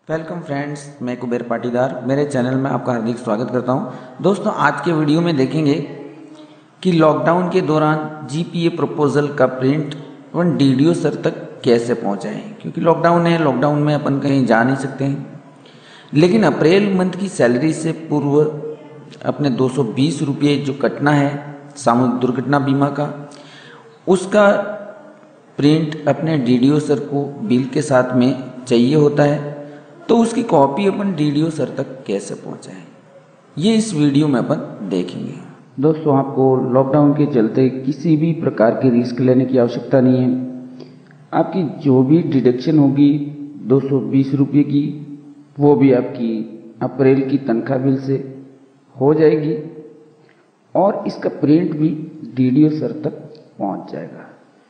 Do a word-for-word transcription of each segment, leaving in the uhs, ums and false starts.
Welcome friends, मैं कुबेर पाटीदार मेरे channel में आपका हार्दिक स्वागत करता हूं। दोस्तों, आज के वीडियो में देखेंगे कि लॉकडाउन के दौरान जीपीए प्रपोजल का प्रिंट अपन डीडीओ सर तक कैसे पहुंचाएं, क्योंकि लॉकडाउन है। लॉकडाउन में अपन कहीं जा नहीं सकते हैं, लेकिन अप्रैल मंथ की सैलरी से पूर्व अपने दो सौ बीस रुपये जो कटना है सामूहिक दुर्घटना बीमा का, उसका प्रिंट अपने डीडीओ सर को बिल के साथ में चाहिए होता है। तो उसकी कॉपी अपन डीडीओ सर तक कैसे पहुंचाएं, ये इस वीडियो में अपन देखेंगे। दोस्तों, आपको लॉकडाउन के चलते किसी भी प्रकार की रिस्क लेने की आवश्यकता नहीं है। आपकी जो भी डिडक्शन होगी दो सौ बीस रुपये की, वो भी आपकी अप्रैल की तनख्वाह बिल से हो जाएगी और इसका प्रिंट भी डीडीओ सर तक पहुंच जाएगा।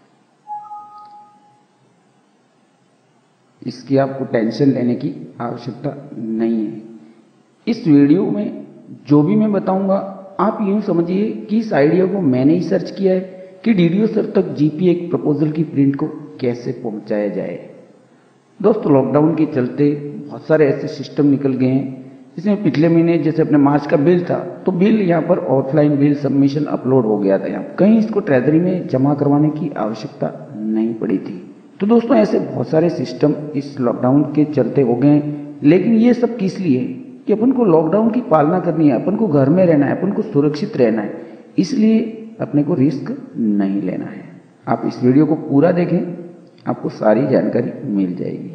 इसकी आपको टेंशन लेने की आवश्यकता नहीं है। इस वीडियो में जो भी मैं बताऊंगा, आप यूं समझिए कि इस आइडिया को मैंने ही सर्च किया है कि डीडीओ सर तक जीपीए प्रपोजल की प्रिंट को कैसे पहुंचाया जाए। दोस्तों, लॉकडाउन के चलते बहुत सारे ऐसे सिस्टम निकल गए हैं, जिसमें पिछले महीने जैसे अपने मार्च का बिल था, तो बिल यहाँ पर ऑफलाइन बिल सबमिशन अपलोड हो गया था। यहाँ कहीं इसको ट्रेजरी में जमा करवाने की आवश्यकता नहीं पड़ी थी। तो दोस्तों, ऐसे बहुत सारे सिस्टम इस लॉकडाउन के चलते हो गए हैं, लेकिन ये सब किस लिए है कि अपन को लॉकडाउन की पालना करनी है, अपन को घर में रहना है, अपन को सुरक्षित रहना है, इसलिए अपने को रिस्क नहीं लेना है। आप इस वीडियो को पूरा देखें, आपको सारी जानकारी मिल जाएगी।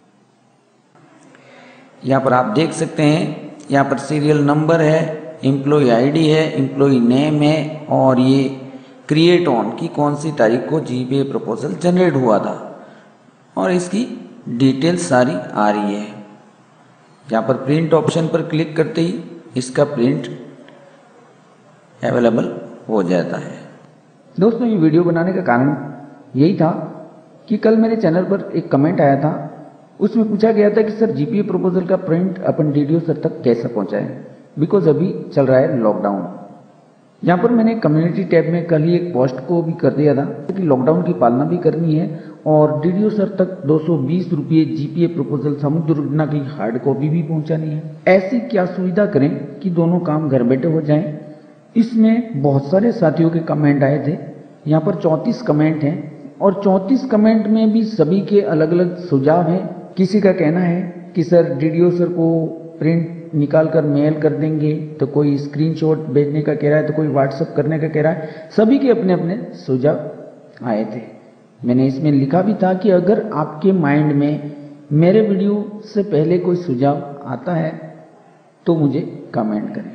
यहाँ पर आप देख सकते हैं, यहाँ पर सीरियल नंबर है, एम्प्लॉय आईडी है, एम्प्लॉय नेम है और ये क्रिएट ऑन की कौन सी तारीख को जीपीए प्रपोजल जनरेट हुआ था और इसकी डिटेल सारी आ रही है। यहाँ पर प्रिंट ऑप्शन पर क्लिक करते ही इसका प्रिंट अवेलेबल हो जाता है। दोस्तों, ये वीडियो बनाने का कारण यही था कि कल मेरे चैनल पर एक कमेंट आया था, उसमें पूछा गया था कि सर जीपीए प्रपोजल का प्रिंट अपन डीडीओ सर तक कैसे पहुंचाएं, बिकॉज अभी चल रहा है लॉकडाउन। यहाँ पर मैंने कम्युनिटी टैब में कल ही एक पोस्ट को भी कर दिया था कि लॉकडाउन की पालना भी करनी है और डीडीओ सर तक दो सौ बीस रुपये जीपीए प्रपोजल सामूहिक दुर्घटना की हार्ड कॉपी भी पहुंचानी है। ऐसी क्या सुविधा करें कि दोनों काम घर बैठे हो जाएं। इसमें बहुत सारे साथियों के कमेंट आए थे। यहाँ पर चौंतीस कमेंट हैं और चौंतीस कमेंट में भी सभी के अलग अलग सुझाव हैं। किसी का कहना है कि सर डीडीओ सर को प्रिंट निकाल कर मेल कर देंगे, तो कोई स्क्रीनशॉट भेजने का कह रहा है, तो कोई व्हाट्सएप करने का कह रहा है। सभी के अपने अपने सुझाव आए थे। मैंने इसमें लिखा भी था कि अगर आपके माइंड में मेरे वीडियो से पहले कोई सुझाव आता है तो मुझे कमेंट करें।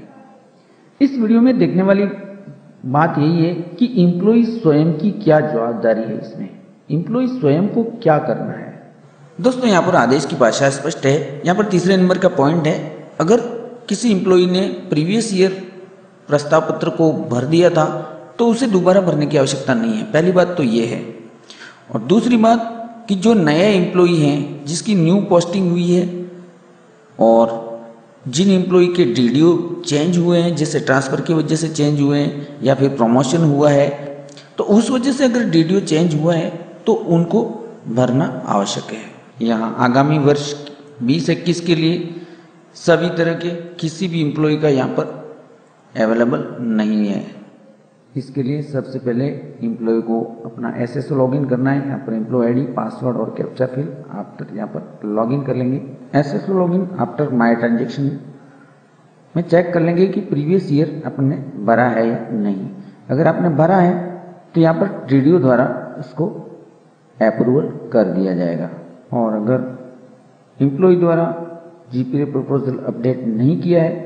इस वीडियो में देखने वाली बात यही है कि एम्प्लॉय स्वयं की क्या जवाबदारी है, इसमें एम्प्लॉय स्वयं को क्या करना है। दोस्तों, यहाँ पर आदेश की भाषा स्पष्ट है। यहाँ पर तीसरे नंबर का पॉइंट है, अगर किसी एम्प्लॉय ने प्रीवियस ईयर प्रस्ताव पत्र को भर दिया था तो उसे दोबारा भरने की आवश्यकता नहीं है। पहली बात तो ये है। और दूसरी बात कि जो नए एम्प्लॉय हैं, जिसकी न्यू पोस्टिंग हुई है और जिन एम्प्लॉय के डीडीओ चेंज हुए हैं, जैसे ट्रांसफ़र की वजह से चेंज हुए हैं या फिर प्रमोशन हुआ है, तो उस वजह से अगर डीडीओ चेंज हुआ है तो उनको भरना आवश्यक है। यहाँ आगामी वर्ष बीस इक्कीस के लिए सभी तरह के किसी भी एम्प्लॉय का यहाँ पर अवेलेबल नहीं है। इसके लिए सबसे पहले एम्प्लॉय को अपना एसएसओ लॉगिन करना है। यहाँ पर एम्प्लॉय आईडी, पासवर्ड और कैप्चा फिल आफ्टर यहाँ पर लॉगिन कर लेंगे। SSO login after my transaction में चेक कर लेंगे कि प्रीवियस ईयर आपने भरा है या नहीं। अगर आपने भरा है तो यहाँ पर डीडीओ द्वारा उसको अप्रूवल कर दिया जाएगा। और अगर एम्प्लॉय द्वारा जीपीए प्रपोजल अपडेट नहीं किया है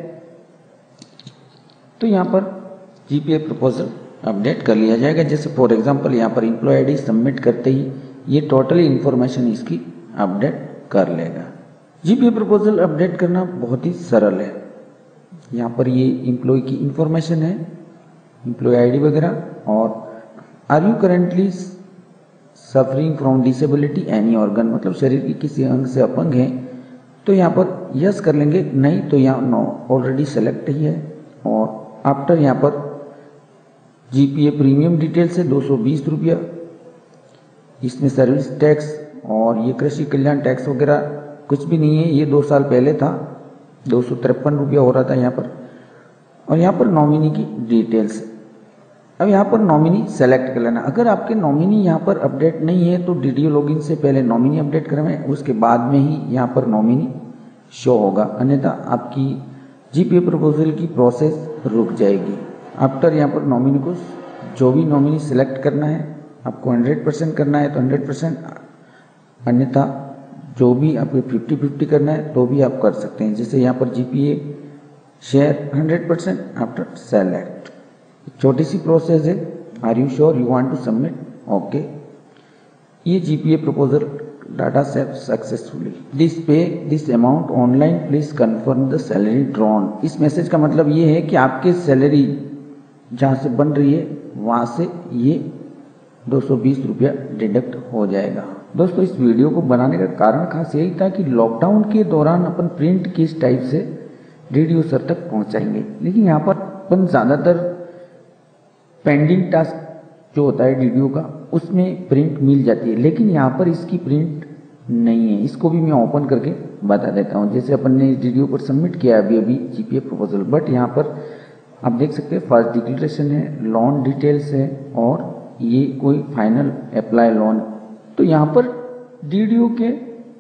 तो यहाँ पर जीपीए प्रपोजल अपडेट कर लिया जाएगा। जैसे फॉर एग्जांपल यहाँ पर एम्प्लॉय आईडी सबमिट करते ही ये टोटली इन्फॉर्मेशन इसकी अपडेट कर लेगा। जीपीए प्रपोजल अपडेट करना बहुत ही सरल है। यहाँ पर ये एम्प्लॉय की इन्फॉर्मेशन है, एम्प्लॉय आईडी वगैरह, और are you currently suffering from disability any organ, मतलब शरीर की किसी अंग से अपंग है तो यहाँ पर यस कर लेंगे, नहीं तो यहाँ नो ऑलरेडी सेलेक्ट ही है। और आफ्टर यहाँ पर जीपीए प्रीमियम डिटेल से दो सौ बीस रुपया, इसमें सर्विस टैक्स और ये कृषि कल्याण टैक्स वगैरह कुछ भी नहीं है, ये दो साल पहले था, दो सौ तिरपन रुपया हो रहा था यहाँ पर। और यहाँ पर नॉमिनी की डिटेल्स, अब यहाँ पर नॉमिनी सेलेक्ट कर लेना। अगर आपके नॉमिनी यहाँ पर अपडेट नहीं है तो डीडीओ लॉगिन से पहले नॉमिनी अपडेट करवाएं, उसके बाद में ही यहाँ पर नॉमिनी शो होगा, अन्यथा आपकी जीपीए प्रपोजल की प्रोसेस रुक जाएगी। आफ्टर यहाँ पर नॉमिनी को जो भी नॉमिनी सिलेक्ट करना है आपको हंड्रेड परसेंट करना है तो हंड्रेड परसेंट, अन्यथा जो भी आपको फिफ्टी फिफ्टी करना है तो भी आप कर सकते हैं। जैसे यहाँ पर GPA share hundred percent after select, छोटी सी प्रोसेस है। Are you sure you want to submit, okay. ये GPA proposal data save successfully, this pay this amount online, please confirm the salary drawn. इस मैसेज का मतलब ये है कि आपके सैलरी जहाँ से बन रही है वहाँ से ये दो सौ बीस रुपया डिडक्ट हो जाएगा। दोस्तों इस वीडियो को बनाने का कारण खास यही था कि लॉकडाउन के दौरान अपन प्रिंट किस टाइप से डीडीओ सर तक पहुंचाएंगे, लेकिन यहाँ पर अपन ज़्यादातर पेंडिंग टास्क जो होता है डीडीओ का उसमें प्रिंट मिल जाती है, लेकिन यहाँ पर इसकी प्रिंट नहीं है। इसको भी मैं ओपन करके बता देता हूँ। जैसे अपन ने इस डीडीओ पर सबमिट किया अभी अभी जीपीए प्रपोजल, बट यहाँ पर आप देख सकते हैं फर्स्ट डिक्लेरेशन है, लोन डिटेल्स है और ये कोई फाइनल अप्लाई लोन। तो यहाँ पर डीडीओ के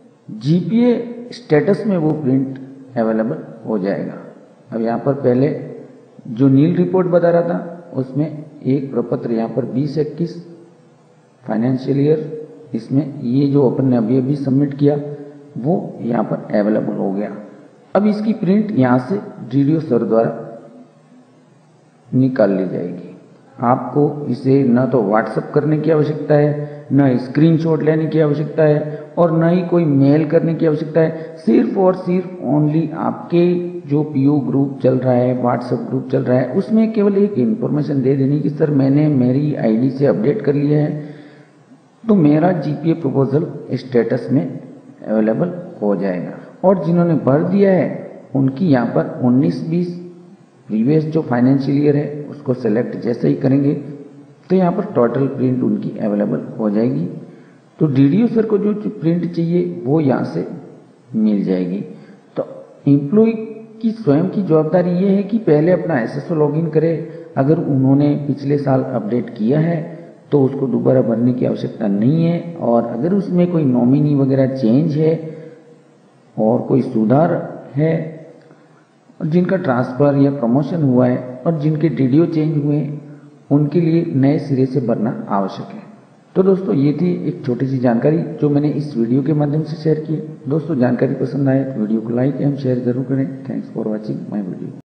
जीपीए स्टेटस में वो प्रिंट अवेलेबल हो जाएगा। अब यहाँ पर पहले जो नील रिपोर्ट बता रहा था उसमें एक प्रपत्र यहाँ पर बीस इक्कीस फाइनेंशियल ईयर, इसमें ये जो अपन ने अभी अभी सबमिट किया वो यहाँ पर अवेलेबल हो गया। अब इसकी प्रिंट यहाँ से डीडीओ सर द्वारा निकाल ली जाएगी। आपको इसे न तो व्हाट्सएप करने की आवश्यकता है, न स्क्रीनशॉट लेने की आवश्यकता है और न ही कोई मेल करने की आवश्यकता है। सिर्फ और सिर्फ ओनली आपके जो पीओ ग्रुप चल रहा है, व्हाट्सएप ग्रुप चल रहा है, उसमें केवल एक इन्फॉर्मेशन दे देनी कि सर मैंने मेरी आईडी से अपडेट कर लिया है तो मेरा जीपीए प्रपोजल स्टेटस में अवेलेबल हो जाएगा। और जिन्होंने भर दिया है उनकी यहाँ पर उन्नीस बीस प्रीवियस जो फाइनेंशियल ईयर है उसको सेलेक्ट जैसे ही करेंगे तो यहाँ पर टोटल प्रिंट उनकी अवेलेबल हो जाएगी। तो डीडीओ सर को जो प्रिंट चाहिए वो यहाँ से मिल जाएगी। तो एम्प्लॉय की स्वयं की जवाबदारी ये है कि पहले अपना एसएसओ लॉगिन करे। अगर उन्होंने पिछले साल अपडेट किया है तो उसको दोबारा भरने की आवश्यकता नहीं है। और अगर उसमें कोई नॉमिनी वगैरह चेंज है और कोई सुधार है और जिनका ट्रांसफ़र या प्रमोशन हुआ है और जिनके डीडीओ चेंज हुए हैं उनके लिए नए सिरे से भरना आवश्यक है। तो दोस्तों ये थी एक छोटी सी जानकारी जो मैंने इस वीडियो के माध्यम से शेयर की। दोस्तों जानकारी पसंद आए तो वीडियो को लाइक एवं शेयर जरूर करें। Thanks for watching my video.